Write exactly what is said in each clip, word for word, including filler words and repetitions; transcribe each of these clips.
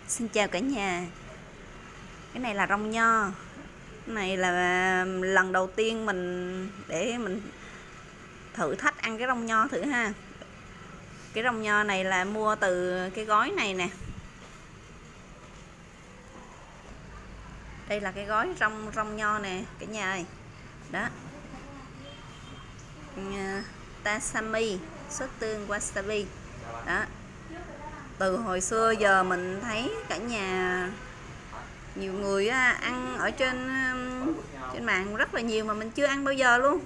Xin chào cả nhà. Cái này là rong nho. Cái này là lần đầu tiên mình để mình thử thách ăn cái rong nho thử ha. Cái rong nho này là mua từ cái gói này nè. Đây là cái gói rong rong nho nè cả nhà ơi. Đó. Tasami, sốt tương wasabi. Đó. Từ hồi xưa giờ mình thấy cả nhà nhiều người ăn ở trên trên mạng rất là nhiều mà mình chưa ăn bao giờ luôn.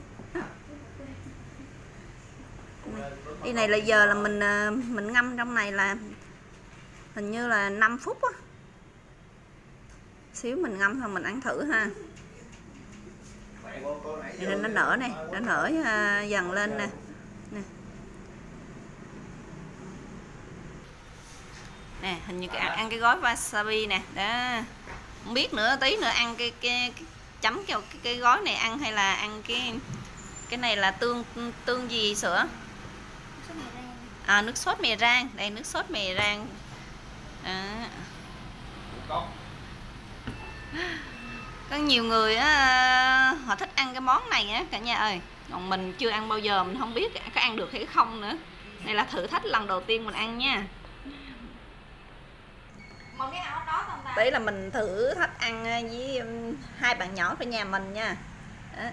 Cái này là giờ là mình mình ngâm trong này là hình như là năm phút á. Xíu mình ngâm thôi mình ăn thử ha. Đây nó nở này, nó nở dần lên nè. Nè. Nè, hình như cái ăn, ăn cái gói wasabi nè, đó. Không biết nữa, tí nữa ăn cái cái, cái chấm cái, cái cái gói này ăn hay là ăn cái cái này là tương tương gì sữa? À, nước sốt mè rang. Đây nước sốt mè rang. Đó. Có nhiều người á, họ thích ăn cái món này á cả nhà ơi. Còn mình chưa ăn bao giờ, mình không biết có ăn được hay không nữa. Đây là thử thách lần đầu tiên mình ăn nha. Đấy là mình thử thách ăn với hai bạn nhỏ của nhà mình nha. Đó.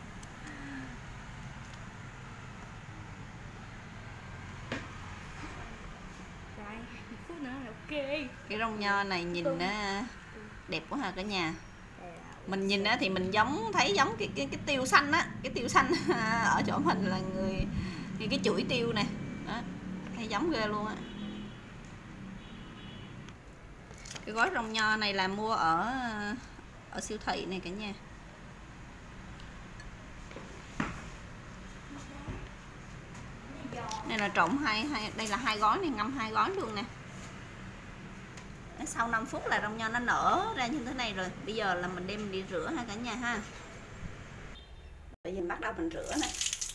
Cái rong nho này nhìn nó đẹp quá ha cả nhà. Mình nhìn á thì mình giống thấy giống cái cái cái tiêu xanh á, cái tiêu xanh ở chỗ mình là người cái, cái chuỗi tiêu nè. Đó, thấy giống ghê luôn á. Cái gói rong nho này là mua ở ở siêu thị này cả nhà. Đây là trộn hai hai đây là hai gói này, ngâm hai gói luôn nè. Sau năm phút là rong nho nó nở ra như thế này rồi. Bây giờ là mình đem đi rửa ha cả nhà ha. Bây giờ mình bắt đầu mình rửa nè.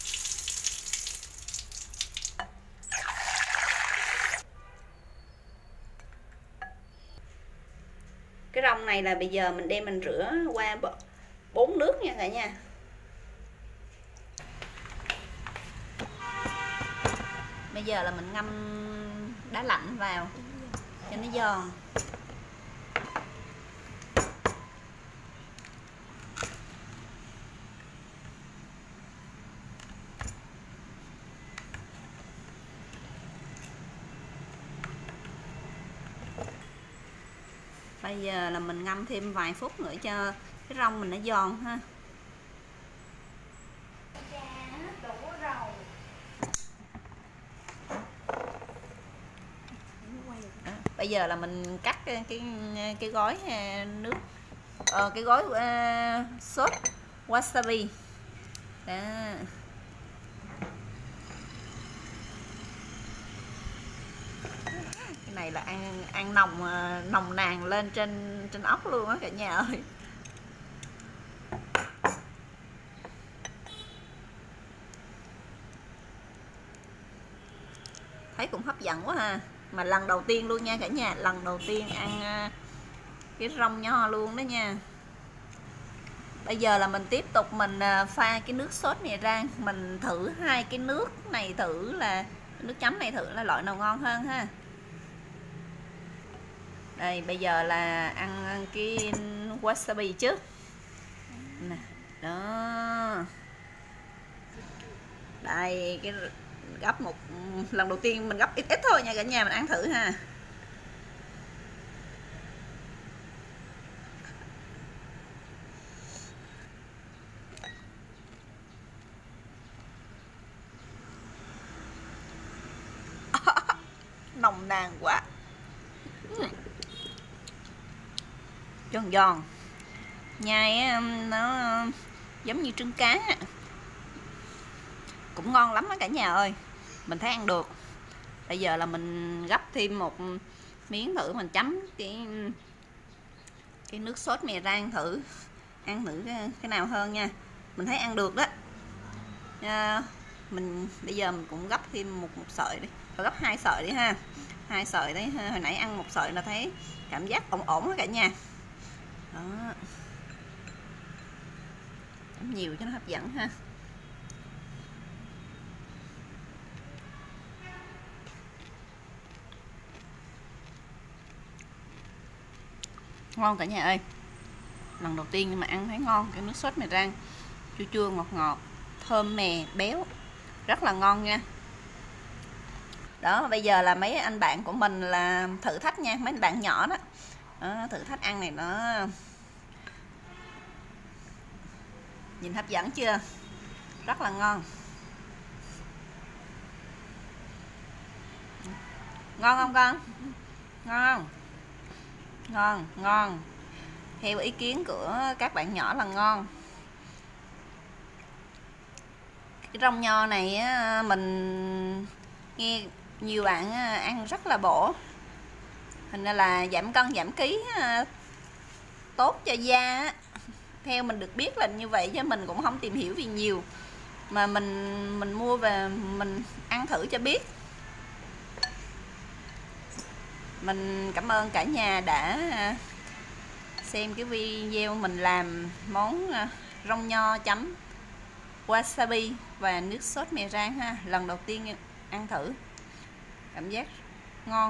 Cái rong này là bây giờ mình đem mình rửa qua bốn nước nha cả nhà. Bây giờ là mình ngâm đá lạnh vào cho nó giòn. Bây giờ là mình ngâm thêm vài phút nữa cho cái rong mình nó giòn ha. Đó, bây giờ là mình cắt cái cái, cái gói nước ờ, cái gói uh, sốt wasabi. Đó. Này là ăn ăn nồng nồng nàn lên trên trên ốc luôn á cả nhà ơi. Thấy cũng hấp dẫn quá ha. Mà lần đầu tiên luôn nha cả nhà, lần đầu tiên ăn cái rong nho luôn đó nha. Bây giờ là mình tiếp tục mình pha cái nước sốt mè rang, mình thử hai cái nước này thử là nước chấm này thử là loại nào ngon hơn ha. Đây bây giờ là ăn cái wasabi trước nè. Đó. Đây cái gấp một lần đầu tiên mình gấp ít ít thôi nha cả nhà, mình ăn thử ha. Nồng nàn quá. Giòn giòn, nhai nó giống như trứng cá, cũng ngon lắm á cả nhà ơi. Mình thấy ăn được. Bây giờ là mình gấp thêm một miếng thử, mình chấm cái cái nước sốt mè rang thử, ăn thử cái, cái nào hơn nha. Mình thấy ăn được đó. À, mình bây giờ mình cũng gấp thêm một một sợi đi, gấp hai sợi đi ha. hai sợi đấy, hồi nãy ăn một sợi là thấy cảm giác ổn ổn đó cả nhà. Đó, chấm nhiều cho nó hấp dẫn ha. Ngon cả nhà ơi, lần đầu tiên nhưng mà ăn thấy ngon. Cái nước sốt mè rang chua chua ngọt ngọt, thơm mè béo, rất là ngon nha. Đó, bây giờ là mấy anh bạn của mình là thử thách nha, mấy anh bạn nhỏ đó, đó thử thách ăn này nó nhìn hấp dẫn chưa, rất là ngon. Ngon không con? Ngon, ngon, ngon. Theo ý kiến của các bạn nhỏ là ngon. Cái rong nho này mình nghe nhiều bạn ăn rất là bổ, hình như là giảm cân giảm ký, tốt cho da. Theo mình được biết là như vậy chứ mình cũng không tìm hiểu gì nhiều, mà mình mình mua về mình ăn thử cho biết. Mình cảm ơn cả nhà đã xem cái video mình làm món rong nho chấm wasabi và nước sốt mè rang ha. Lần đầu tiên ăn thử, cảm giác ngon.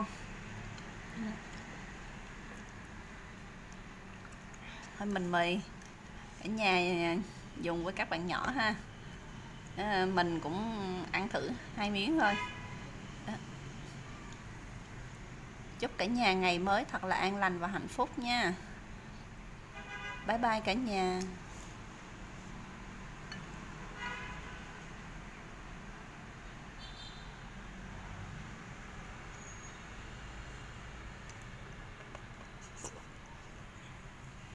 Thôi mình mời cả nhà dùng với các bạn nhỏ ha. À, mình cũng ăn thử hai miếng thôi. Đó. Chúc cả nhà ngày mới thật là an lành và hạnh phúc nha. Bye bye cả nhà.